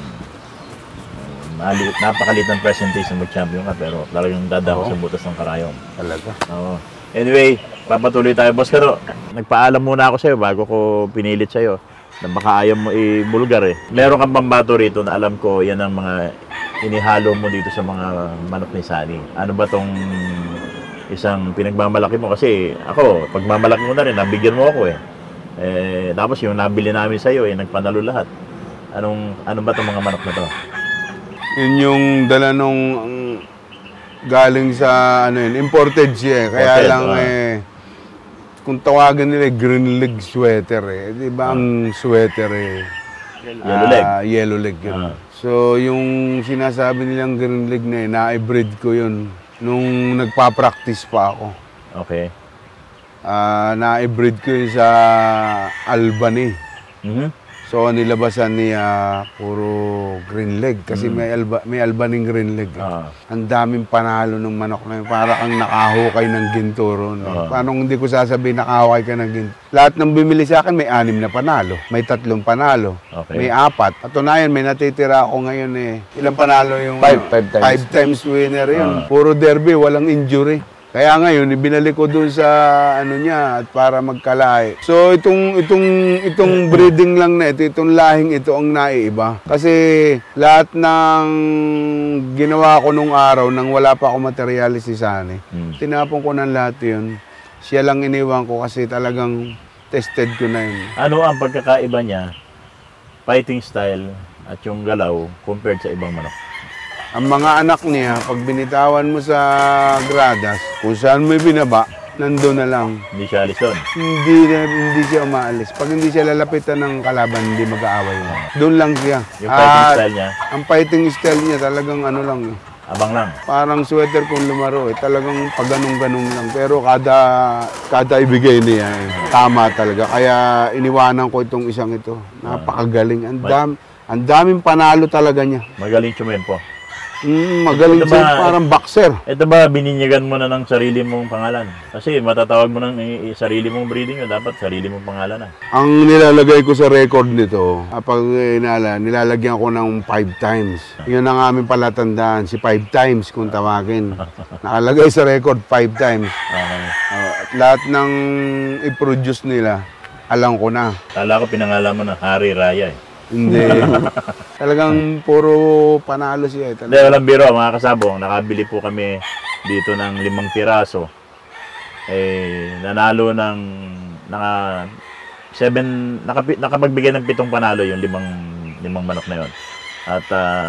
napakalit ng percentage na mag-champion ka pero talagang dadako sa butas ng karayom. Talaga. Oo. Anyway, papatuloy tayo. Boss Karo, nagpaalam muna ako sa'yo bago ko pinilit sa'yo na baka ayaw mo i-bulgar Meron kang pambato rito na alam ko yan ang mga inihalo mo dito sa mga manok ni Sunny. Ano ba tong isang pinagmamalaki mo? Kasi ako, pagmamalaki mo na rin, nabigyan mo ako tapos yung nabili namin sa'yo, nagpanalo lahat. Ano ba itong mga manok na to? Yun yung dala nung galing sa imported siya Kaya imported, lang kung tawagan nila green leg sweater Di ba ang sweater yellow leg yun. So yung sinasabi nilang green leg na-breed ko yun nung nagpa-practice pa ako. Okay. Na-breed ko yun sa Albany. So nilabasan niya puro green leg kasi may Albaning green leg. Ang daming panalo ng manok na yun. Para kang nakahukay ng ginto ron. Paano hindi ko sasabihin nakahukay ka ng ginto? Lahat ng bumili sa akin may 6 na panalo. May 3 panalo. Okay. May 4. Patunayan may natitira ako ngayon Ilang panalo yung 5 times. 5 times winner yun. Puro derby, walang injury. Kaya ngayon, ibinalik ko doon sa niya at para magkalahi. So itong breeding lang na itong lahing ito ang naiiba. Kasi lahat ng ginawa ko nung araw nang wala pa ako materialis si Sunny, tinapon ko ng lahat yun. Siya lang iniwan ko kasi talagang tested ko na yun. Ano ang pagkakaiba niya, fighting style at yung galaw compared sa ibang manok? Ang mga anak niya, pag binitawan mo sa gradas, kung saan mo binaba, nandun na lang. Hindi siya alis doon? Hindi siya umaalis. Pag hindi siya lalapitan ng kalaban, hindi mag-aaway mo. Doon lang siya. Yung fighting style niya? Ang fighting style niya talagang ano lang. Abang lang? Parang sweater kung lumaro. Talagang pagganong-ganong lang. Pero kada ibigay niya, tama talaga. Kaya iniwanan ko itong isang ito. Napakagaling. Ang daming panalo talaga niya. Magaling tsumempo. Magaling siya, parang boxer. Ito ba, bininyagan mo na ng sarili mong pangalan? Kasi matatawag mo ng sarili mong breeding yun, dapat sarili mong pangalan na. Ang nilalagay ko sa record nito, pag nilalagyan ko ng 5 times. Yun ang aming palatandaan, si 5 times kung tawagin. Nakalagay sa record 5 times. At lahat ng i-produce nila, alam ko na. Kala ko pinangalan mo na Hari Raya eh. Hindi. Talagang puro panalo siya. Hindi, walang biro mga kasabong. Nakabili po kami dito ng 5 piraso. Nanalo ng nakapagbigay ng 7 panalo yung 5 manok na yon. At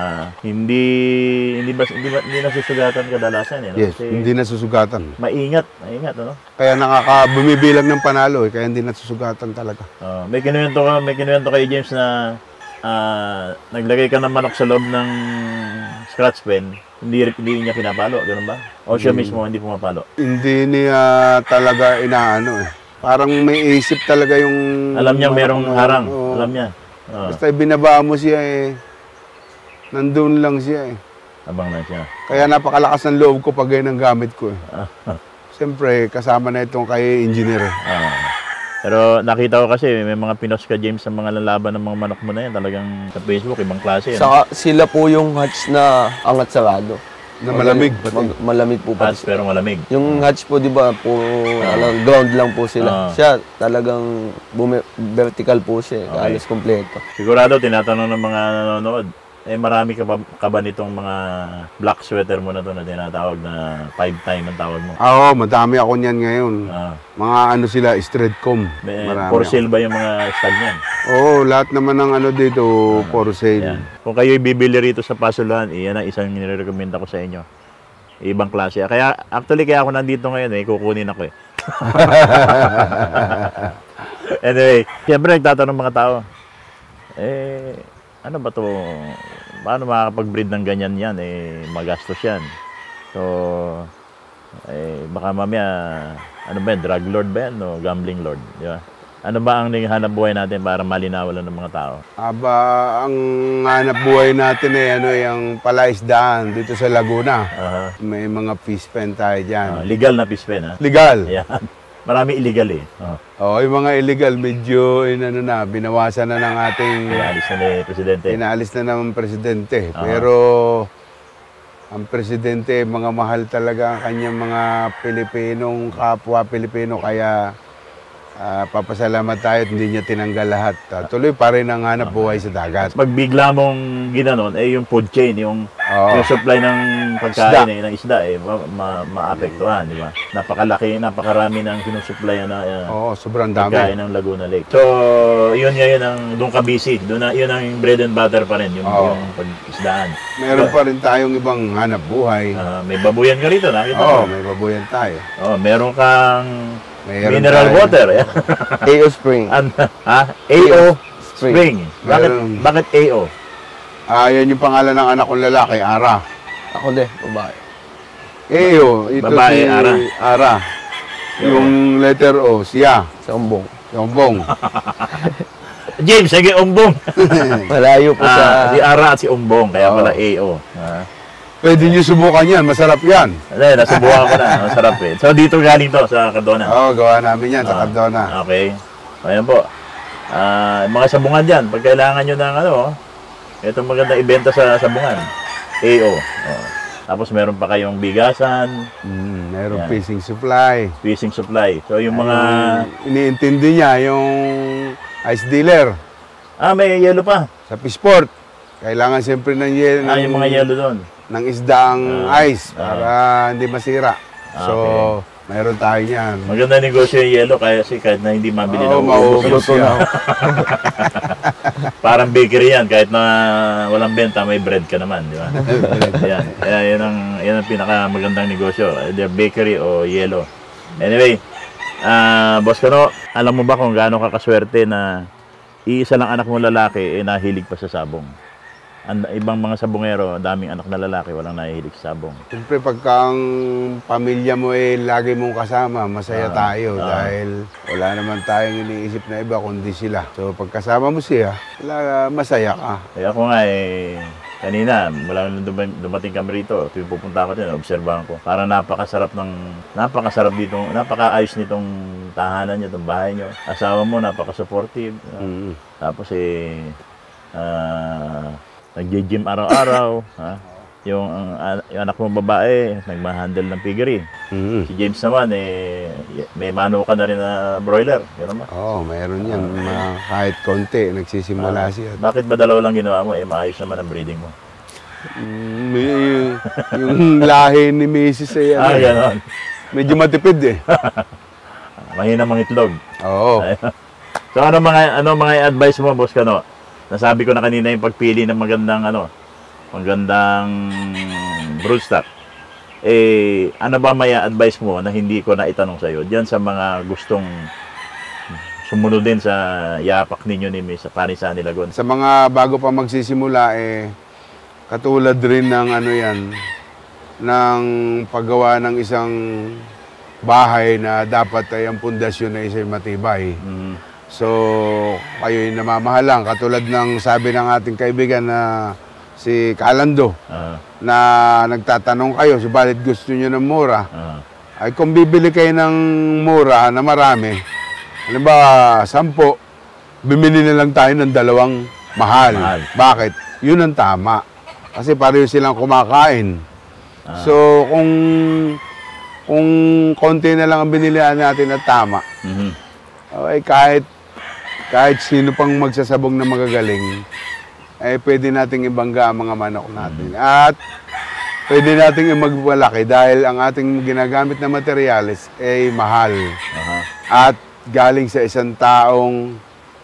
hindi nasusugatan kadalasan. No? Yes, kasi hindi nasusugatan. Maingat, ano? Kaya bumibilang ng panalo, kaya hindi nasusugatan talaga. May kinuwento kay James na naglagay ka ng manok sa loob ng scratch pen, hindi niya pinapalo, gano'n ba? O siya mismo hindi pumapalo? Hindi niya talaga inaano eh. Parang may isip talaga yung... Alam niya merong harang, alam niya. Basta binaba mo siya nandun lang siya Abang na siya. Kaya napakalakas ng loob ko pag ganyan ang gamit ko Siyempre, kasama na itong kay engineer Pero nakita ko kasi may mga pinos ka, James, sa mga lalaban ng mga manok mo na yan. Talagang sa Facebook, ibang klase. Saka sila po yung hatch na angat sarado. Na malamig. Malamig po pa. Hatch pero malamig. Yung hatch po, di ba, ground lang po sila. Siya talagang vertical po siya. Halos kompleto. Sigurado, tinatanong ng mga nanonood, marami ka ba nitong mga black sweater mo na to na tinatawag na 5 time ang tawag mo? Oo, madami ako niyan ngayon. Mga ano sila, Streetcom. For sale ba yung mga stag niyan? Oo, lahat naman ng ano dito, for sale. Kung kayo bibili rito sa Pasuluhan, yan ang isang nire-recommend ako sa inyo. Ibang klase. Kaya ako nandito ngayon kukunin ako Anyway, siyempre nagtatanong mga tao, ano ba to? Paano makakapag-breed ng ganyan yan? Magastos yan. So, baka mamaya, ano ba yan? Drug lord ba yan? O gambling lord? Di ba? Ano ba ang hanap buhay natin para malinawalan ng mga tao? Ang hanap buhay natin yung palaisdaan dito sa Laguna. May mga fish pen tayo dyan. Legal na fish pen, ha? Legal. Yan. Marami illegal yung mga illegal, medyo binawasan na ng ating... Inaalis na ni Presidente. Inaalis na ng Presidente. Pero ang Presidente, mga mahal talaga ang kanyang mga Pilipinong kapwa Pilipino. Kaya papasalamat tayo at hindi niya tinanggal lahat. Tuloy pa rin ang hanap buhay sa dagat. Pag bigla mong ginanon, yung food chain, yung supply ng pagkain ng isda, maapektuhan, di ba? Napakarami ng sinusupply na sobrang dami. Pagkain ng Laguna Lake. So, yun ang doon ka busy. Yun ang bread and butter pa rin, yung pag-isdaan. Meron pa rin tayong ibang hanap buhay. May babuyan ka rito, nakita mo? May babuyan tayo. Meron kang mineral water. AO Spring. AO Spring. Bakit AO? Yan yung pangalan ng anak kong lalaki, Ara. Ako din, babae. AO, ito babae, si Ara. Yung letter O, siya. Si Ombong. Si Ombong. James, sige, Ombong. Malayo po sa... Si Ara at si Ombong, kaya pala AO. Pwede nyo subukan yan, masarap yan. Nasubukan ko na, masarap So dito galing to, sa Cardona? Gawa namin yan sa Cardona. Okay. Ayan po. Mga sabungan dyan, pag kailangan nyo ng itong maganda ibenta sa sabungan. AO. Tapos meron pa kayong bigasan. Meron fishing supply. Fishing supply. So yung mga... iniintindi niya, yung ice dealer. May yelo pa. Sa fishport. Kailangan siyempre ng yelo. Yung mga yelo doon. Ng isdang ice para hindi masira. So, Meron tayo yan. Maganda negosyo yung yelo kasi kahit na hindi mabili na maubos yan. Parang bakery yan, kahit na walang benta, may bread ka naman, di ba? Yan. Kaya yan ang pinakamagandang negosyo, either bakery o yelo. Anyway, Boss Kano, alam mo ba kung gaano ka kaswerte na iisa lang anak mo lalaki nahilig pa sa sabong? Ibang mga sabongero, daming anak na lalaki, walang nahihilig sa sabong. Siyempre, pagka ang pamilya mo lagi mong kasama, masaya tayo dahil wala naman tayong iniisip na iba kundi sila. So, pagkasama mo siya, masaya ka. Kaya ako nga kanina, mula nung dumating kami rito, tuwing pupunta ako din, obserbahan ko. Parang napakasarap dito, napakaayos nitong tahanan niyo, itong bahay niyo. Asawa mo, napaka-supportive. Tapos nag-gym araw-araw, yung anak mo babae, nagma-handle ng piggery. Si James naman, may mano ka na rin na broiler. Gano'n ba? Oo, mayroon yan. Kahit konti, nagsisimula siya. Bakit ba dalawa lang ginawa mo? Maayos naman ang breeding mo. Yung lahi ni Mrs. Gano'n. Medyo matipid Mahina mang itlog. Oo. So ano mga advice mo, Boss Kano? Nasabi ko na kanina yung pagpili ng magandang broodstock. Ano ba may advice mo na hindi ko na itanong sa'yo? Diyan sa mga gustong sumunod din sa yapak ninyo ni Miss Panisa Nilagon. Sa mga bago pa magsisimula, katulad rin ng ng paggawa ng isang bahay na dapat ay ang pundasyon na isa'y matibay. So, kayo'y namamahalang. Katulad ng sabi ng ating kaibigan na si Kalando, na nagtatanong kayo, subalit gusto nyo ng mura, ay kung bibili kayo ng mura na marami, halimbawa, 10, bimili na lang tayo ng 2 mahal. Bakit? Yun ang tama. Kasi pareho silang kumakain. So, kung konti na lang ang binilihan natin na tama, ay kahit sino pang magsasabong na magagaling, pwede nating ibangga ang mga manok natin. At pwede nating magpalaki dahil ang ating ginagamit na materyales ay mahal. At galing sa isang taong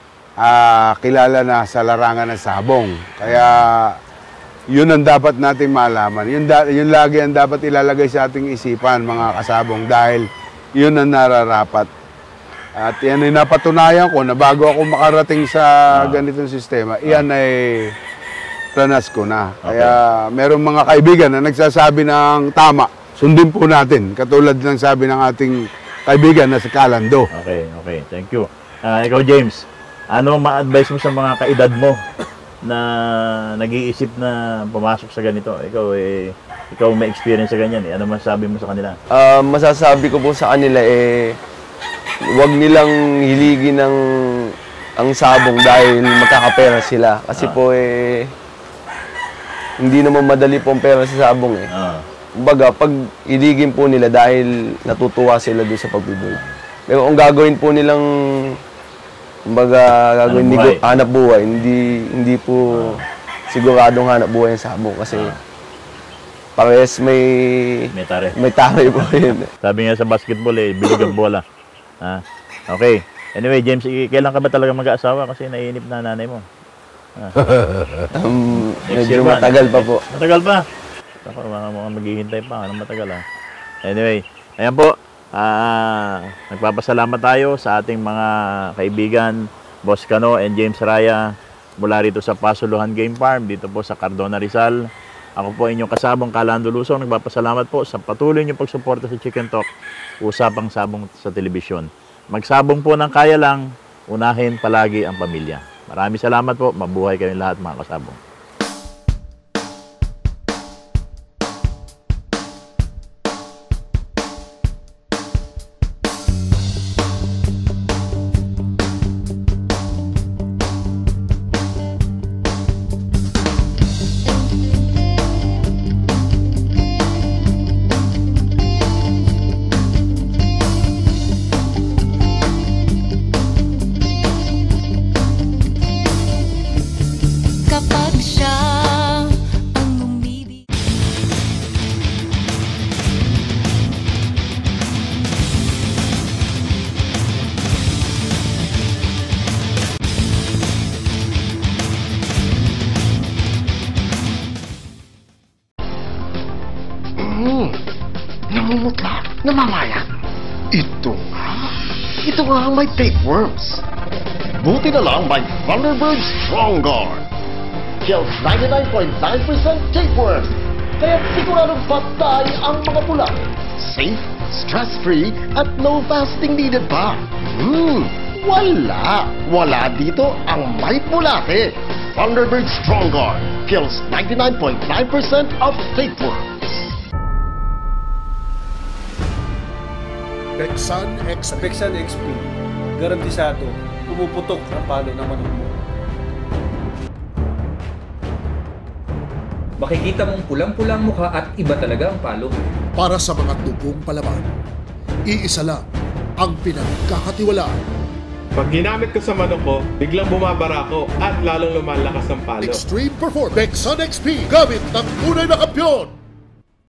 kilala na sa larangan ng sabong. Kaya yun ang dapat nating malaman. Yun lagi ang dapat ilalagay sa ating isipan, mga kasabong, dahil yun ang nararapat. At yan ay napatunayan ko na bago ako makarating sa ganitong sistema, iyan ay ranas ko na. Kaya merong mga kaibigan na nagsasabi ng tama, sundin po natin. Katulad ng sabi ng ating kaibigan na si Kalando. Okay. Thank you. Ikaw, James, ano ma-advise mo sa mga kaedad mo na nag-iisip na pumasok sa ganito? Ikaw may experience sa ganyan. Ano masasabi mo sa kanila? Masasabi ko po sa kanila huwag nilang hiligin ang sabong dahil magkakapera sila. Kasi po hindi naman madali po ang pera sa sabong Kumbaga, pag hiligin po nila dahil natutuwa sila doon sa pagbibili. Pero kung gagawin po nilang hanap buhay, hindi po siguradong hanap buhay ang sabong kasi parehas may tare po yun. Sabi nga sa basketball bilog ang bola. Okay. Anyway, James, kailan ka ba talaga mag-aasawa? Kasi naiinip na nanay mo. Medyo matagal pa po. Matagal pa? Ako, mukhang maghihintay pa. Anong matagal Anyway, ayan po. Nagpapasalamat tayo sa ating mga kaibigan, Boss Kano and James Raya, mula rito sa Pasuluhan Gamefarm, dito po sa Cardona, Rizal. Ako po inyong kasabong Kalando Lusong. Nagpapasalamat po sa patuloy niyong pagsuporta sa Chicken Talk, usapang sabong sa telebisyon. Magsabong po ng kaya lang, unahin palagi ang pamilya. Maraming salamat po. Mabuhay kayong lahat, mga kasabong. Kapag namumutla, namamayat. Ito nga ang may tapeworms. Buti na lang may Thunderbird Strong Guard. Kills 99.9% tapeworms, kaya siguradong patay ang mga bulate. Safe, stress-free, at no fasting needed pa. Wala dito ang may bulate. Thunderbird Strong Guard kills 99.9% of tapeworms. Bexan XP. Bexan XP. Garantisado, pumuputok ang palo ng manok mo. Makikita mong pulang-pulang mukha at iba talaga ang palo. Para sa mga tubong palaban, iisa lang ang pinagkakatiwalaan. Pag ginamit ko sa manok ko, biglang bumabara ko at lalong lumalakas ang palo. Extreme Performance. Bexan XP. Gamit ng tunay na kampiyon.